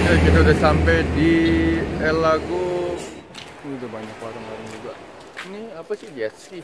Oke, kita udah sampai di El Lago. Ini udah banyak warung-warung juga. Ini apa sih, jet ski?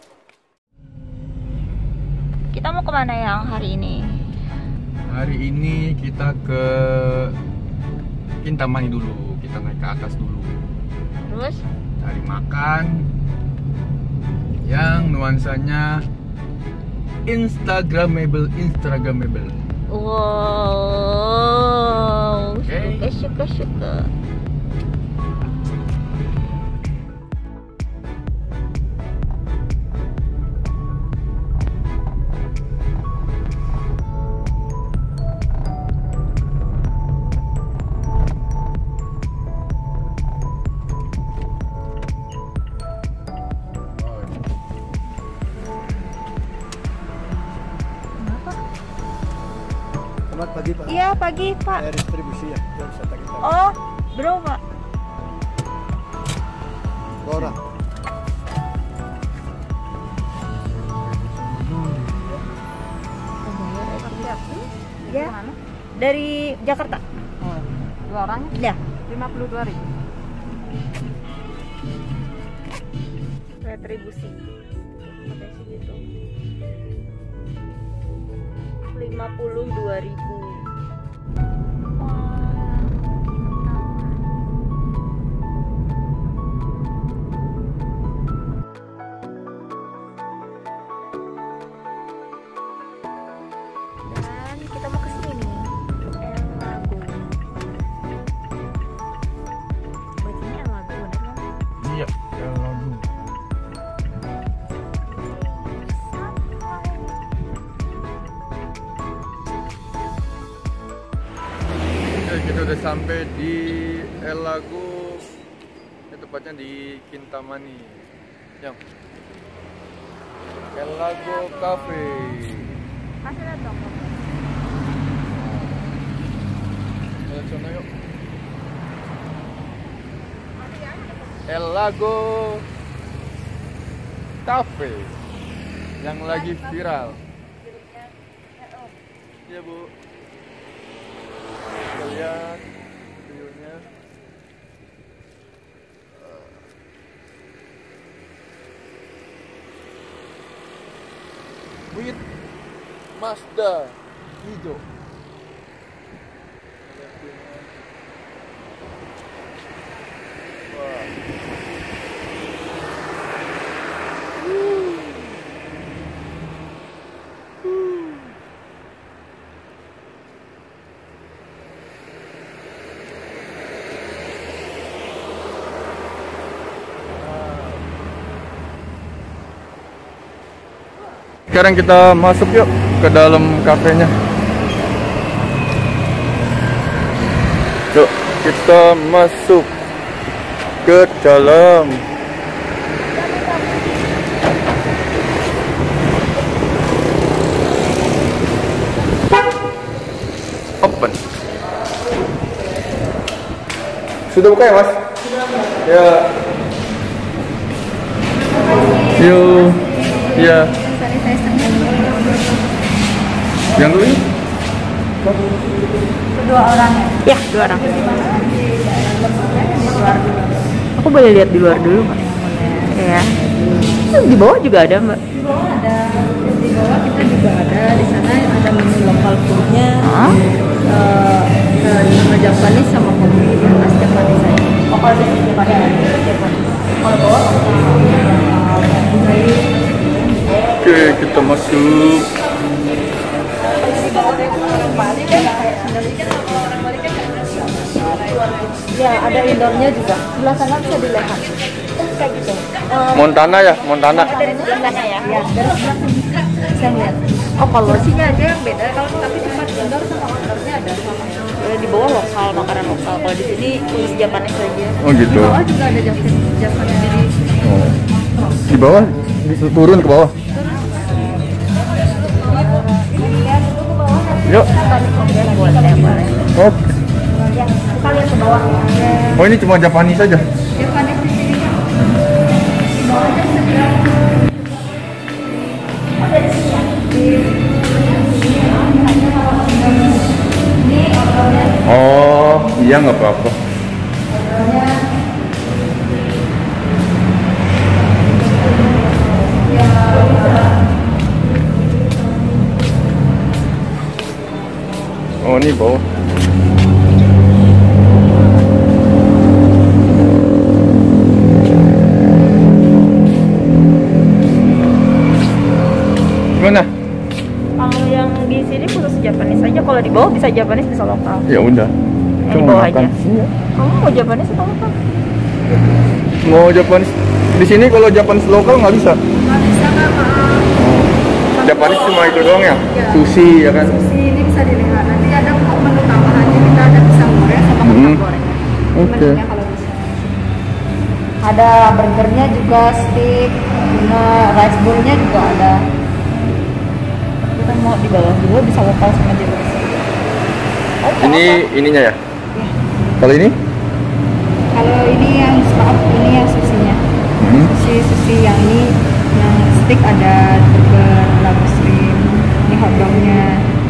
Kita mau kemana yang hari ini? Hari ini kita ke Kintamani dulu. Kita naik ke atas dulu. Terus? Cari makan yang nuansanya Instagramable. Wow, Oke. suka. Selamat pagi Pak. Iya pagi Pak. Saya distribusi ya, dari wisata kita. Oh, bro Pak. Orang. Ya. Dari Jakarta. Oh, 2 orang Ya. 52.000. Retribusi. Pakai segitu. 52.000. Dan kita mau ke sini nih. El Lago. Bacanya El Lago bener kan? Iya, El Lago. Oke, kita udah sampai di El Lago. Ini tepatnya di Kintamani. Yang El Lago Cafe. Kasih lihat dong. Lihat sana yuk. El Lago Cafe yang lagi viral. Iya Bu. Kita lihat view-nya. With Mazda hijau. Wah. Sekarang kita masuk yuk ke dalam kafenya. Yuk, kita masuk ke dalam. Open. Sudah buka ya, Mas? Ya. Yuk. Ya. Yang dulu? Dua orang ya? Ya, 2 orang. Aku boleh lihat di luar dulu Mbak? Ya. Di bawah juga ada Mbak? Di bawah ada, di bawah kita juga ada, di sana ada menu lokal foodnya. Nama Japanese sama kopi khas Japanese aja. Oh, kalau di sini ada Japanese. Kalau bawah? Oke, kita masuk. Ya, ada indoornya juga. Sebelah sana bisa dilihat. Kayak gitu. Montana ya, Montana. Dari sebelah sana ya? Ya, dari sebelah sini bisa lihat. Oh, kalau Porsinya aja yang beda. Kalau tapi tempat indoor sama outdoornya ada sama. di bawah lokal, makanan lokal. Kalau di sini khusus Japanese saja. Oh Di gitu. bawah juga ada Japanese jadi Oh. Di bawah, turun ke bawah. Yuk. Boleh. Oh. Ya, kita lihat ke bawah. Oh, ini cuma Japanese saja. Japanese di sini. Di bawahnya sebelah. Oh, Iya, nggak apa-apa. Oh, ini bawah. Gimana? Kalau yang di sini khusus Japanese aja. Kalau di bawah bisa Japanese, bisa lokal. Ya udah. Yang di bawah aja. Iya. Kamu mau Japanese atau lokal? Mau Japanese. Di sini kalau Japanese lokal nggak bisa. Nggak bisa nggak, maaf. Japanese cuma itu doang ya? Ya. Sushi ya kan? Sushi ini bisa dilihat. Nanti ada menu tambahannya, kita ada pisang goreng sama kentang goreng. Oke. Menunya kalau bisa. Ada burgernya juga, steak, rice bowl-nya juga ada. Kita mau di bawah dulu, bisa lokal sama Japanese. Ini ininya ya? Kalau ini? Kalau ini yang ini yang susinya. Sushi yang ini yang steak ada burger, labu shrimp, ini hotdognya.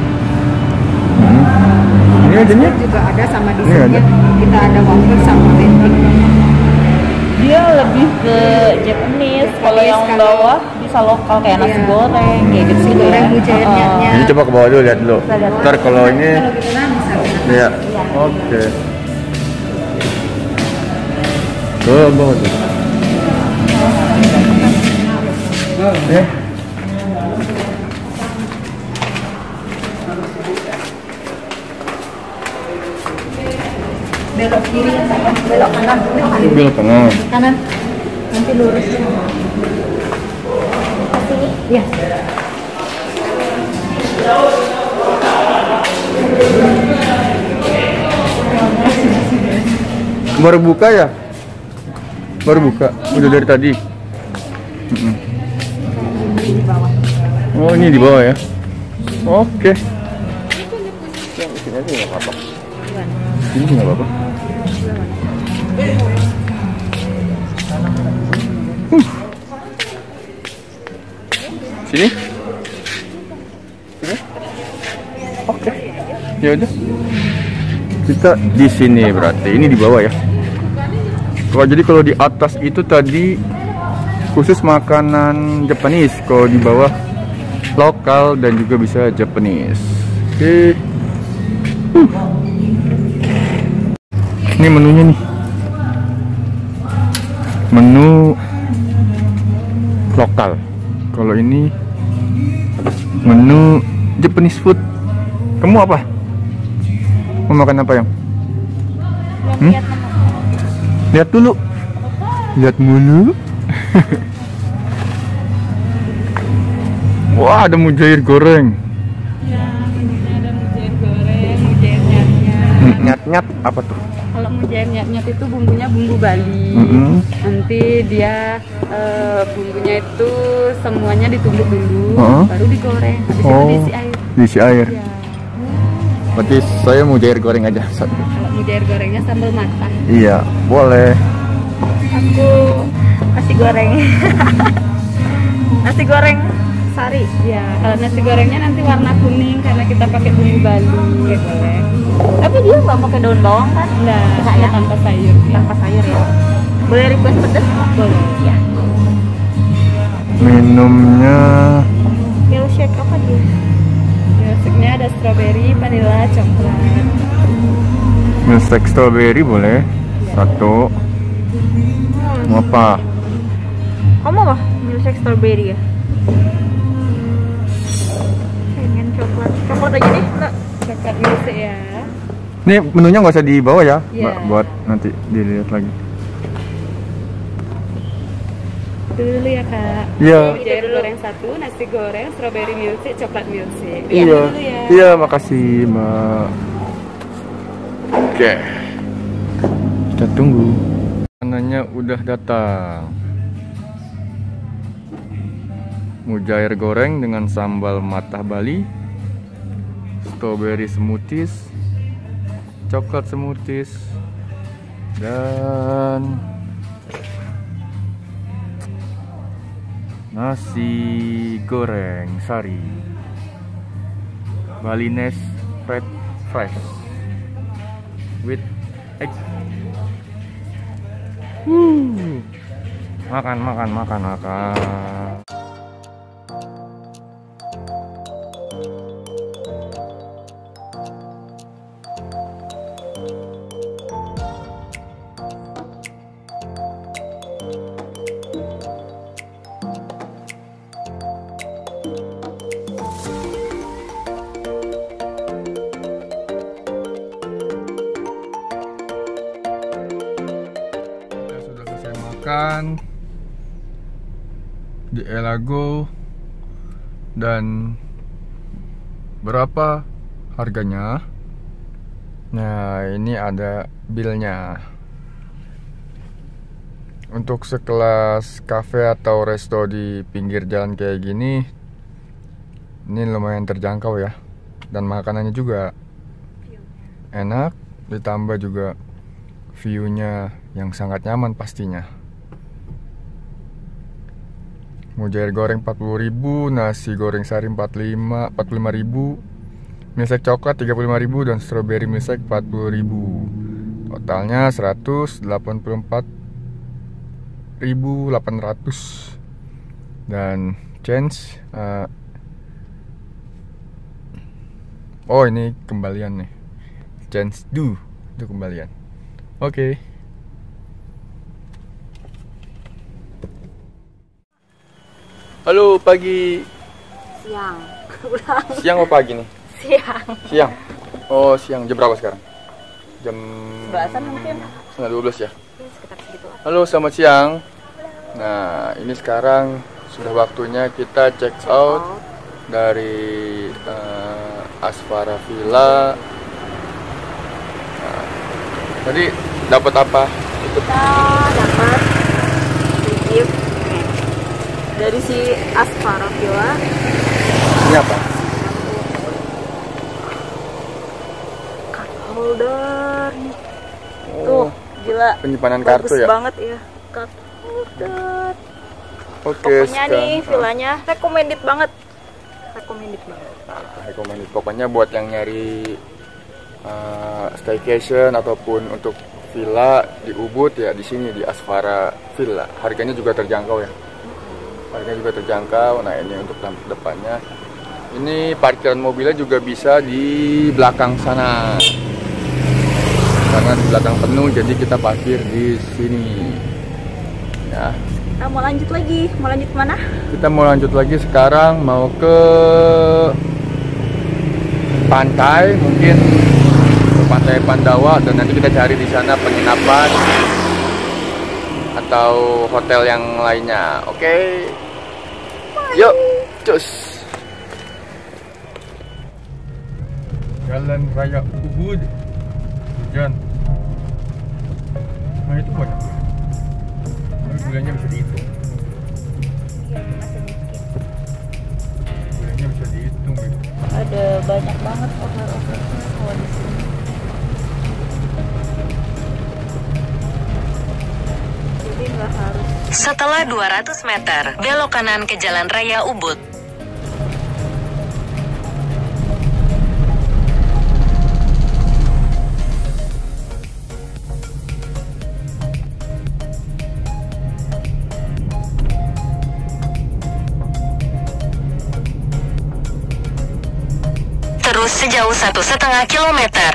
Ini adanya? Juga ada sama Ini dessertnya. Kita ada waffle sama pancake. Dia lebih ke Japanese. Kalau yang bawah bisa lokal kayak nasi goreng, kayak gitu sih. Goreng mujairnya. Ini coba ke bawah dulu, lihat dulu. Ntar kalau ini, Kalau gitu kan bisa. ya, oke. Tuh, bawah tuh. Belok kiri, belok kanan, Belok kanan. kanan. Nanti lurus. Iya. Baru buka ya? Baru buka, udah dari tadi. Oh, ini di bawah ya? Oke. Yang di sini aja nggak apa-apa. Ini nggak apa-apa. Sini? Sini? Oke. Ya udah. Kita di sini berarti. Ini di bawah ya. Jadi kalau di atas itu tadi khusus makanan Japanese, kalau di bawah lokal dan juga bisa Japanese. Oke. Ini menunya nih. Menu lokal. Kalau ini menu Japanese food. Kamu apa? Mau makan apa yang? Lihat dulu. Lihat mulu. Wah, ada mujair goreng. Ya, ini ada mujair goreng, mujair nyat-nyat. Nyat-nyat apa tuh? Kalau mujair nyat-nyat itu bumbunya bumbu Bali. Nanti dia bumbunya itu semuanya ditumbuk dulu, baru digoreng. Habis itu diisi air. Diisi air. Ya. Berarti saya mujair goreng aja satu. Kalau mujair gorengnya sambal matah. Iya, boleh. Aku nasi goreng. Nasi goreng sari. Ya, kalau nasi gorengnya nanti warna kuning karena kita pakai bumbu Bali. Ya, boleh. Tapi dia nggak pakai daun bawang kan? Nah, Nggak ya ya? tanpa sayur. Tanpa sayur ya. Boleh request pedas? Boleh. Ya. Minumnya Milkshake apa dia? Milkshake-nya ada strawberry, vanilla, coklat. milkshake strawberry boleh. Satu. Mau apa? Kamu apa? Milkshake strawberry ya? Pengen coklat. Coklat aja deh, Mbak. Coklat milkshake ya. Ini menunya nggak usah dibawa ya, Iya. Mbak, buat nanti dilihat lagi. Itu dulu ya, Kak. Iya. Mujair goreng satu, nasi goreng, strawberry milkshake, coklat milkshake. Iya. Dulu ya. Iya, makasih, Mbak. Oke. Kita tunggu. Makanannya udah datang. Mujair goreng dengan sambal matah Bali, strawberry smoothies, coklat smoothies, dan nasi goreng sari Balinese Fried Fresh. with egg. Makan. Sudah selesai makan di Elago, dan berapa harganya? Nah, ini ada bilnya. Untuk sekelas cafe atau resto di pinggir jalan kayak gini, ini lumayan terjangkau ya. Dan makanannya juga enak, ditambah juga view-nya yang sangat nyaman pastinya. Mujair goreng 40.000, nasi goreng sari 45.000, milkshake coklat 35.000, dan strawberry milkshake 40.000. Totalnya 184.800. Dan change oh, ini kembalian nih. Change do itu kembalian. Oke. Halo, pagi. Siang. Siang apa pagi nih? Siang. Oh, siang. Jam berapa sekarang? Jam 11-an mungkin. Setengah 12 ya? Sekitar segitu. Halo, selamat siang. Nah, ini sekarang sudah waktunya kita check out dari Asfara Villa. Nah, tadi dapat apa? Kita dapat gift dari si Asfara Villa. Ini apa? Card holder. Oh, Tuh, gila. penyimpanan kartu Bagus ya? banget ya. Card holder. Oke, Pokoknya nih villanya recommended banget. Recommended. Pokoknya buat yang nyari staycation ataupun untuk villa di Ubud ya, di sini di Asfara Villa. Harganya juga terjangkau ya. Nah, ini untuk depannya. Ini parkiran mobilnya juga bisa di belakang sana. Karena di belakang penuh, jadi kita parkir di sini. Ya. Kita mau lanjut lagi. Mau lanjut kemana? Kita mau lanjut lagi sekarang, mau ke pantai, mungkin ke Pantai Pandawa, dan nanti kita cari di sana penginapan atau hotel yang lainnya. Oke. Yuk, cus. Jalan Raya Ubud. Hujan. Nah, itu banyak. Gulanya bisa dihitung. Gulanya bisa dihitung gitu. Ada banyak banget offer-offernya kalau di sini. Jadi nggak harus. Setelah 200 meter, belok kanan ke Jalan Raya Ubud. Terus sejauh 1,5 kilometer.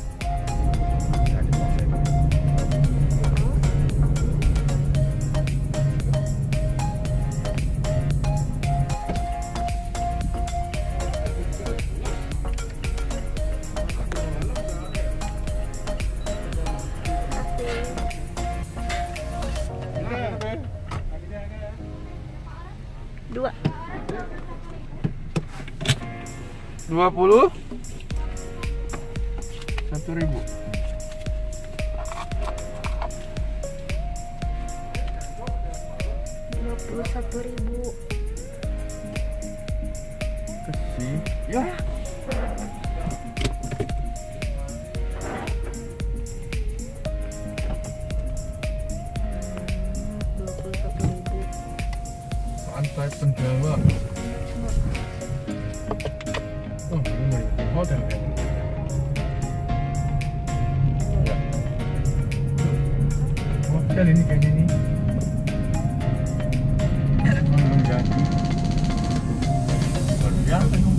Dua. 20 1.000. Rp21.000. Kasih. Ya. Pantai Pendawa. Oh, ini hotel kan? Ya. sekali nih kayaknya nih. Belum jadi. Luar biasa dong.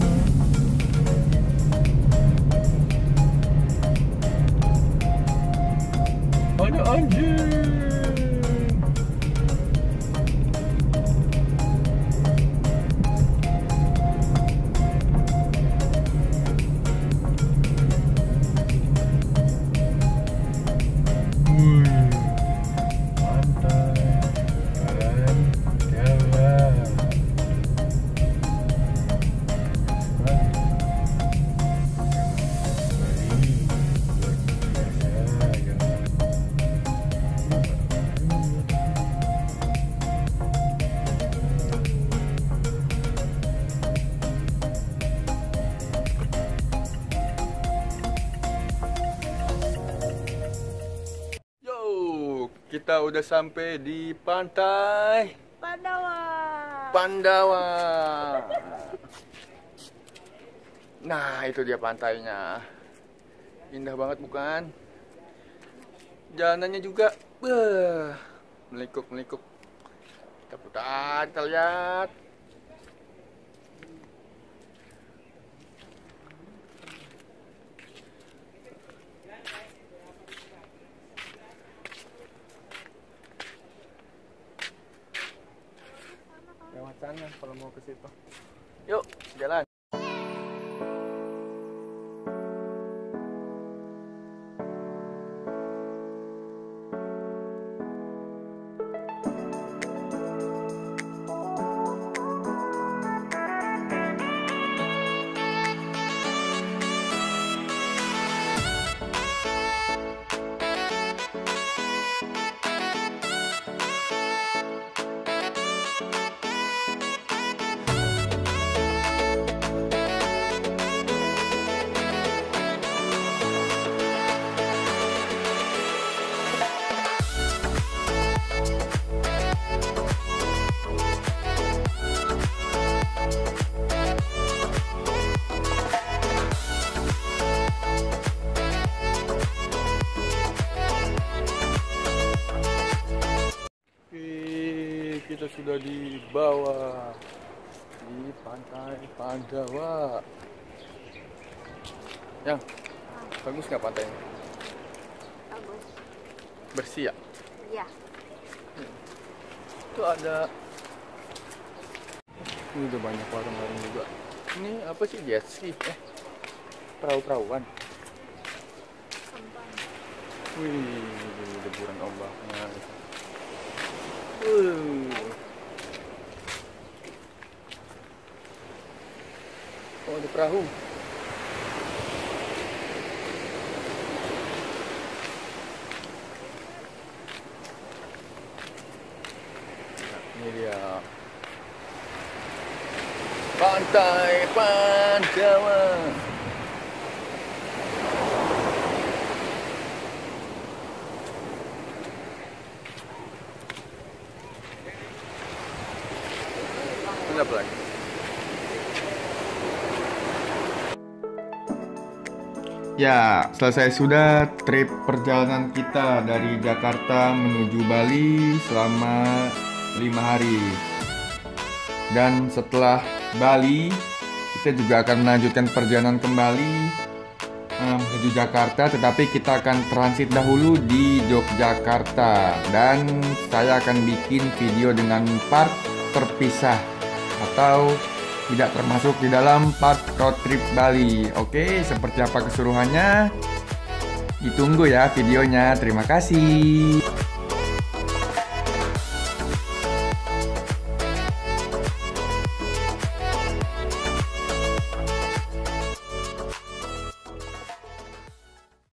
Ada anjing. Kita udah sampai di pantai Pandawa. Nah, itu dia pantainya. Indah banget bukan? Jalanannya juga melikuk-melikuk. Kita putar, kita lihat. Lewat sana kalau mau ke situ. Yuk, jalan. Kita sudah di bawah di pantai Pandawa. Yang bagus nggak pantainya? Bagus. Bersih ya? Iya. Itu ada. Ini udah banyak warung-warung juga. Ini apa sih, jet ski? Perahu-perahuan. Wih, deburan ombaknya. Oh, ada perahu. Nah, ini dia Pantai Pandawa. Apa lagi? Ya, selesai sudah trip perjalanan kita dari Jakarta menuju Bali selama 5 hari. Dan setelah Bali, kita juga akan melanjutkan perjalanan kembali menuju Jakarta, tetapi kita akan transit dahulu di Yogyakarta. Dan saya akan bikin video dengan part terpisah atau tidak termasuk di dalam part road trip Bali. Oke, seperti apa keseluruhannya? Ditunggu ya videonya. Terima kasih.